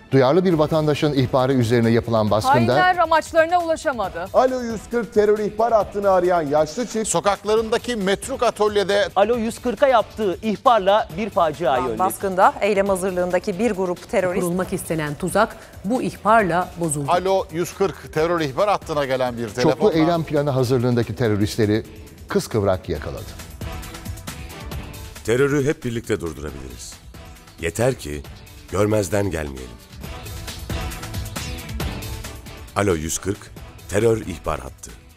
Duyarlı bir vatandaşın ihbarı üzerine yapılan baskında Hainler amaçlarına ulaşamadı. Alo 140 terör ihbar hattını arayan yaşlı çift Sokaklarındaki metruk atölyede Alo 140'a yaptığı ihbarla bir faciayı önledi. Baskında eylem hazırlığındaki bir grup terörist Kurulmak istenen tuzak bu ihbarla bozuldu. Alo 140 terör ihbar hattına gelen bir çoklu telefonla eylem planı hazırlığındaki teröristleri kıskıvrak yakaladı. Terörü hep birlikte durdurabiliriz. Yeter ki görmezden gelmeyelim. Alo 140 terör ihbar hattı.